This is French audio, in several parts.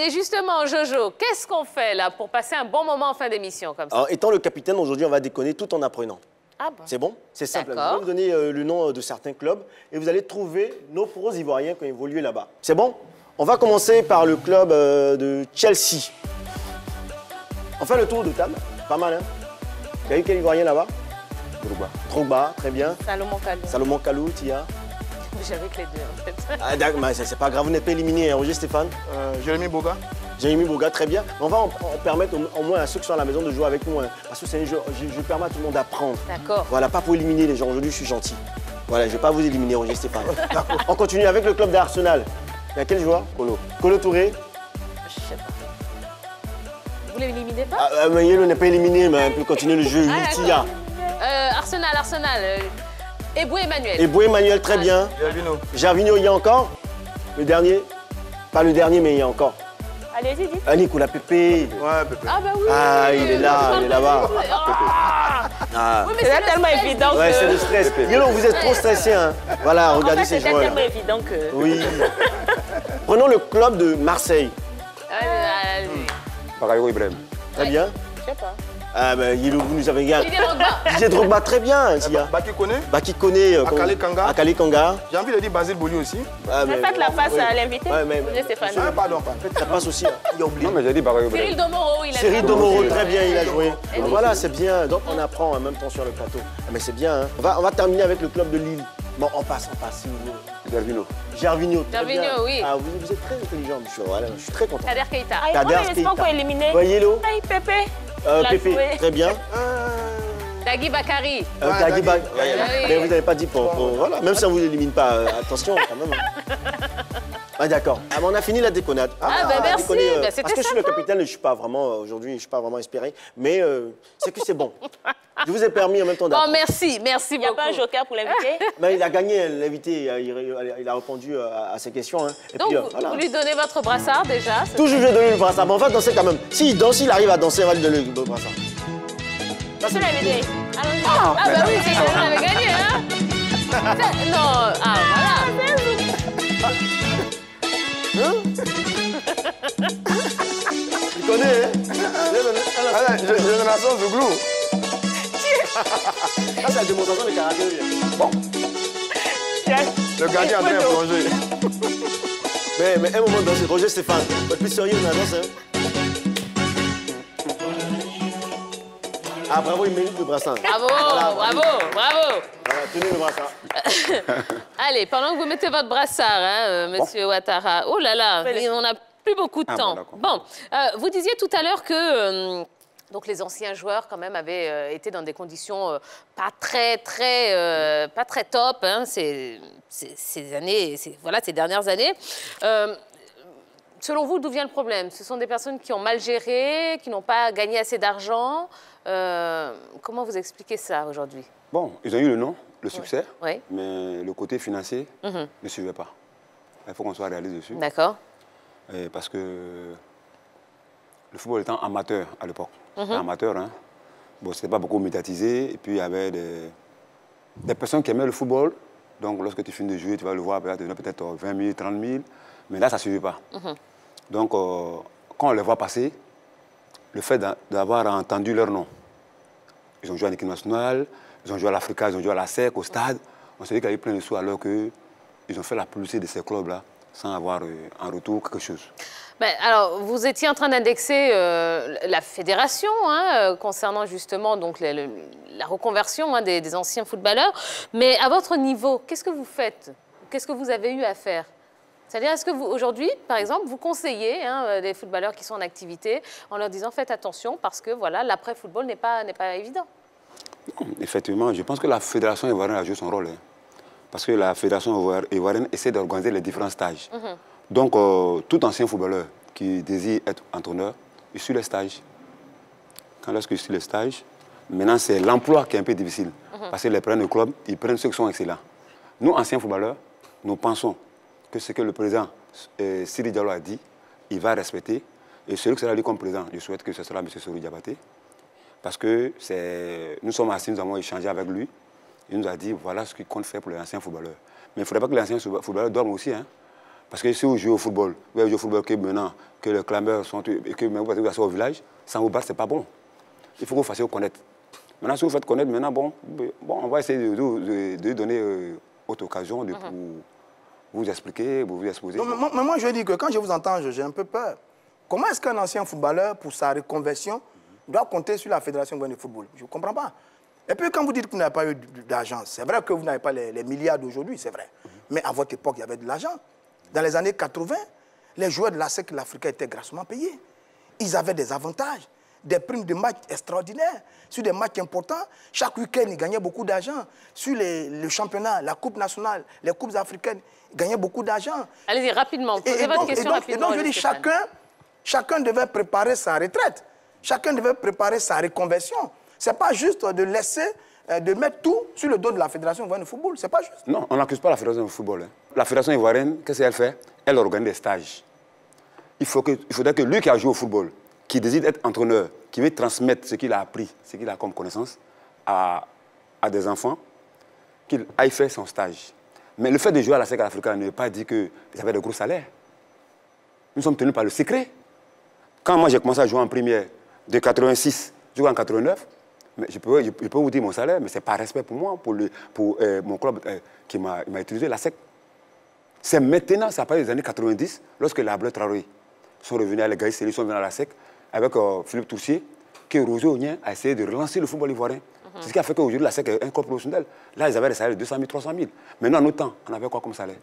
Et justement, Jojo, qu'est-ce qu'on fait là pour passer un bon moment en fin d'émission comme ça? Alors, étant le capitaine, aujourd'hui, on va déconner tout en apprenant. Ah bon? C'est bon? C'est simple. Je D'accord. vais vous donner le nom de certains clubs et vous allez trouver nos pros ivoiriens qui ont évolué là-bas. C'est bon? On va commencer par le club de Chelsea. On fait le tour de table. Pas mal, hein? Il y a eu quel ivoirien là-bas? Drogba. Drogba, très bien. Salomon Kalou. Salomon Kalou, Tia. J'avais que les deux en fait. Ah, d'accord, mais c'est pas grave, vous n'êtes pas éliminé, hein, Roger Stéphane. Jérémy Boga. Jérémy Boga, très bien. On va en permettre au moins à ceux qui sont à la maison de jouer avec nous, hein, parce que c'est un jeu, je permets à tout le monde d'apprendre. D'accord. Voilà, pas pour éliminer les gens. Aujourd'hui, je suis gentil. Voilà, je ne vais pas vous éliminer, Roger Stéphane. On continue avec le club d'Arsenal. Il y a quel joueur? Kolo. Kolo Touré. Je sais pas. Vous l'éliminez pas? Mais Yelo n'est pas éliminé, mais on peut continuer le jeu. Ah, Tia. Arsenal. Eboué Emmanuel. Eboué Emmanuel, très bien. Gervinho. Gervinho, il y a encore? Le dernier? Pas le dernier, mais il y a encore. Allez-y, dites. Nicolas Pépé. Ouais, Pépé. Ah bah oui. Ah, il est là, il est là-bas. Ah. Oui, mais c'est tellement évident Ouais, c'est le stress. Yelo, vous êtes trop stressé, hein. Voilà, regardez ces joueurs. C'est tellement évident que... Oui. Prenons le club de Marseille. Bakayo Ibrahim. Très bien. Je sais pas. Ah ben Yelo, vous nous avez gagné. Didier Drogba. Didier Drogba, très bien, Tia. Baki Kone. Baki Kone. Akale Kanga. Akale Kanga. J'ai envie de dire Basile Boli aussi. Ah, Mais faites la face oui. à l'invité. Ouais, mais- Roger Stéphane. Ah, pardon. Ça passe aussi, hein. Il a oublié. Non, mais j'ai dit Bakayo Cyril Ibrahim. Domoro, il a Cyril fait Domoro, un très bien, il a joué. Et oui. Voilà, c'est bien. Donc on apprend en même temps sur le plateau. Ah, mais c'est bien, hein. On va terminer avec le club de Lille. Bon, on passe, si vous voulez. Gervinho. Gervinho, très bien. Gervinho, oui. Ah, vous êtes très intelligent, monsieur. Voilà, je suis très content. Kader Keita. Kader mais c'est pas encore éliminé. Ouais, Yelo. Aïe, Pépé. l'a Pépé, joué. très bien. Dagui Bakari. Dagui Ba- oui. Mais vous n'avez pas dit pour... Voilà, même si on ne vous élimine pas, attention quand même. Ah d'accord. Ah, mais on a fini la déconnade. merci, déconner, c'était parce que je suis le capitaine et je ne suis pas vraiment, aujourd'hui, je ne suis pas vraiment inspiré. Mais c'est que c'est bon. Je vous ai permis en même temps Bon, d'apprendre. merci Il n'y a beaucoup. pas un joker pour l'inviter? Mais il a gagné, l'invité, il a répondu à ces questions. Hein. Et Donc, puis, vous lui donnez votre brassard déjà. Toujours je vais donner le brassard. Mais on va danser quand même. S'il danse, il arrive à danser, on va lui donner le brassard. Monsieur l'invité. Allons-y. Ah bah oui, c'est qu'on avait gagné, hein. Non, voilà. Tu connais, hein? Génération Zouglou. Ça, c'est la démonstration de caractère. Bon. Le gardien en train de plonger. Mais un moment danser, Roger Stéphane, vous êtes plus sérieux dans la danse, hein? Ah bravo, il mérite le brassard. Bravo, Voilà, bravo. Voilà, tenez le brassard. Allez, pendant que vous mettez votre brassard, hein, monsieur Ouattara. Oh là là, on n'a plus beaucoup de temps. Bon, vous disiez tout à l'heure que donc les anciens joueurs quand même avaient été dans des conditions pas très top, hein, ces dernières années. Selon vous, d'où vient le problème? Ce sont des personnes qui ont mal géré, qui n'ont pas gagné assez d'argent. Comment vous expliquez ça aujourd'hui? Bon, ils ont eu le nom, le succès, Oui. mais le côté financier ne suivait pas. Il faut qu'on soit réaliste dessus. D'accord. Parce que le football étant amateur à l'époque, amateur, hein, bon, c'était pas beaucoup médiatisé, et puis il y avait des personnes qui aimaient le football, donc lorsque tu finis de jouer, tu vas le voir peut-être 20 000, 30 000, mais là, ça ne suivait pas. Donc, quand on les voit passer, le fait d'avoir entendu leur nom, ils ont joué en équipe nationale, ils ont joué à l'Africa, ils ont joué à la SEC, au stade, on s'est dit qu'il y avait plein de sous alors qu'ils ont fait la publicité de ces clubs-là sans avoir en retour quelque chose. Ben, alors, vous étiez en train d'indexer la fédération concernant justement donc, la reconversion des anciens footballeurs. Mais à votre niveau, qu'est-ce que vous faites? Qu'est-ce que vous avez eu à faire? C'est-à-dire, est-ce que vous, aujourd'hui, par exemple, vous conseillez des footballeurs qui sont en activité en leur disant faites attention parce que voilà, l'après-football n'est pas évident? Non, effectivement, je pense que la fédération ivoirienne a joué son rôle. Hein, parce que la fédération ivoirienne essaie d'organiser les différents stages. Donc, tout ancien footballeur qui désire être entraîneur, il suit les stages. Lorsqu'il suit les stages, maintenant, c'est l'emploi qui est un peu difficile. Parce qu'ils prennent le club, ils prennent ceux qui sont excellents. Nous, anciens footballeurs, nous pensons que ce que le président Siri Diallo a dit, il va respecter. Et celui qui sera lui comme président, je souhaite que ce sera M. Souri Diabaté. Parce que nous sommes assis, nous avons échangé avec lui. Il nous a dit, voilà ce qu'il compte faire pour les anciens footballeurs. Mais il ne faudrait pas que les anciens footballeurs dorment aussi. Hein. Parce que si vous jouez au football, vous jouez au football que maintenant, que les clameurs sont... et que même vous êtes au village, sans vous battre, ce n'est pas bon. Il faut que vous fassiez connaître. Maintenant, si vous faites connaître, maintenant, bon on va essayer de donner autre occasion de vous expliquer, vous exposer. Non, mais moi, je dis que quand je vous entends, j'ai un peu peur. Comment est-ce qu'un ancien footballeur, pour sa reconversion, doit compter sur la Fédération de football? Je ne comprends pas. Et puis, quand vous dites que vous n'avez pas eu d'argent, c'est vrai que vous n'avez pas les milliards d'aujourd'hui, c'est vrai. Mais à votre époque, il y avait de l'argent. Dans les années 80, les joueurs de la SEC l'Africain étaient grassement payés. Ils avaient des avantages, des primes de match extraordinaires. Sur des matchs importants, chaque week-end, ils gagnaient beaucoup d'argent. Sur le championnat, la Coupe nationale, les Coupes africaines, ils gagnaient beaucoup d'argent. Allez-y, rapidement, posez votre question rapidement. Et donc, je dis, chacun devait préparer sa retraite. Chacun devait préparer sa reconversion. Ce n'est pas juste de laisser, de mettre tout sur le dos de la Fédération ivoirienne de football. Ce n'est pas juste. Non, on n'accuse pas la Fédération de football. Hein. La Fédération ivoirienne, qu'est-ce qu'elle fait? Elle organise des stages. Il faudrait que lui qui a joué au football, qui décide d'être entraîneur, qui veut transmettre ce qu'il a appris, ce qu'il a comme connaissance à des enfants, qu'il aille faire son stage. Mais le fait de jouer à la SEC africaine ne veut pas dire qu'ils avaient de gros salaires. Nous sommes tenus par le secret. Quand moi j'ai commencé à jouer en première, de 86 jusqu'en 89, mais je peux vous dire mon salaire, mais ce n'est pas respect pour moi, pour mon club qui m'a utilisé, la SEC. C'est maintenant, ça part des années 90, lorsque les Ableu Traoré sont revenus à l'Égaïs, ils sont venus à la SEC, avec Philippe Toussier, que Roger Ognien a essayé de relancer le football ivoirien. C'est ce qui a fait qu'aujourd'hui, la SEC est un club professionnel. Là, ils avaient des salaires de 200 000, 300 000. Maintenant, en notre temps, on avait quoi comme salaire?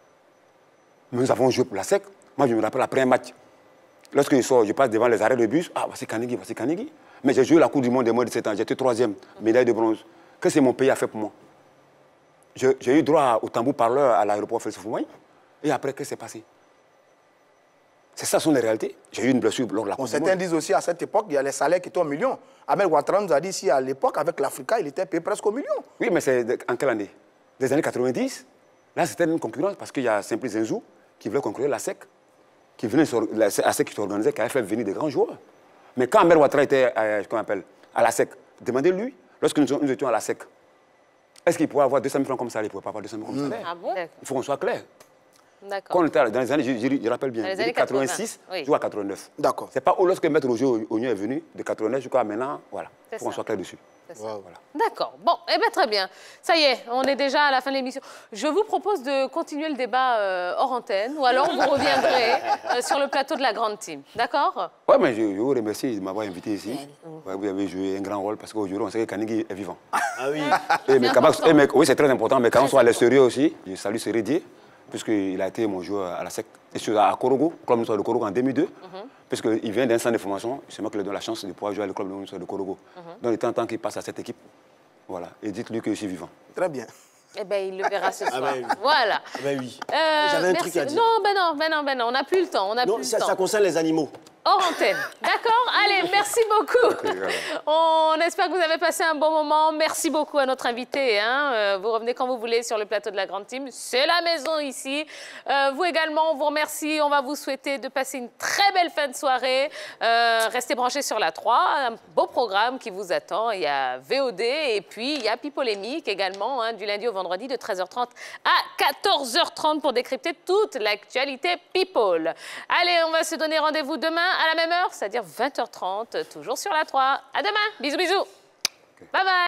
Nous avons joué pour la SEC. Moi, je me rappelle après un match. Lorsque je passe devant les arrêts de bus, ah, voici Kanigui, voici Kanigui. Mais j'ai joué la Coupe du Monde des moins de 17 ans. J'étais 3e, médaille de bronze. Qu'est-ce que mon pays a fait pour moi? J'ai eu droit au tambour parleur à l'aéroport Félix Houphouët-Boigny. Et après, qu'est-ce qui s'est passé? C'est ça, sont les réalités. J'ai eu une blessure lors de la Coupe du Monde. Certains disent aussi, à cette époque, il y a les salaires qui étaient au million. Ahmed Ouattara nous a dit ici, à l'époque, avec l'Africa, il était payé presque au million. Oui, mais c'est en quelle année? Des années 90. Là, c'était une concurrence parce qu'il y a Simplice Zenzou qui voulait concurrencer la SEC. Qui venait, la SEC qui s'organisait, qui avait fait venir des grands joueurs. Mais quand Ahmed Ouattara était à la SEC, demandez-lui, lorsque nous étions à la SEC, est-ce qu'il pourrait avoir 200 000 francs comme ça? Il ne pourrait pas avoir 200 000 francs comme ça. Ah bon? Il faut qu'on soit clair. D'accord. Quand on était dans les années, je rappelle bien, Dans les années 86 jusqu'à 89. D'accord. C'est pas lorsque Maître Roger Ognien est venu, de 89 jusqu'à maintenant, voilà. Il faut qu'on soit clair dessus. Voilà. D'accord. Bon, eh bien, très bien. Ça y est, on est déjà à la fin de l'émission. Je vous propose de continuer le débat hors antenne, ou alors vous reviendrez sur le plateau de la grande team. D'accord? Oui, mais je vous remercie de m'avoir invité ici. Ouais, vous avez joué un grand rôle parce qu'aujourd'hui, on sait que Kanigui est vivant. Ah oui. Oui, c'est très important, mais quand on soit les sérieux aussi, je salue Sérédier, puisqu'il a été mon joueur à la SEC, à Korogo, club municipal de Korogo en 2002, puisqu'il vient d'un centre de formation, c'est moi qui lui donne la chance de pouvoir jouer au club municipal de Korogo. Donc, il est temps qu'il passe à cette équipe. Voilà. Et dites-lui que je suis vivant. Très bien. Eh bien, il le verra ce soir. Ben oui. Voilà. Ah ben oui. J'avais un truc à dire. Non, ben non, on n'a plus le temps. Ça concerne les animaux. Hors antenne. D'accord? Allez, merci beaucoup. On espère que vous avez passé un bon moment. Merci beaucoup à notre invité. Hein. Vous revenez quand vous voulez sur le plateau de la grande team. C'est la maison ici. Vous également, on vous remercie. On va vous souhaiter de passer une très belle fin de soirée. Restez branchés sur la 3. Un beau programme qui vous attend. Il y a VOD et puis il y a Pipolémique également, hein, du lundi au vendredi de 13h30 à 14h30 pour décrypter toute l'actualité People. Allez, on va se donner rendez-vous demain à la même heure, c'est-à-dire 20h30, toujours sur la 3. À demain. Bisous, bisous. Bye bye.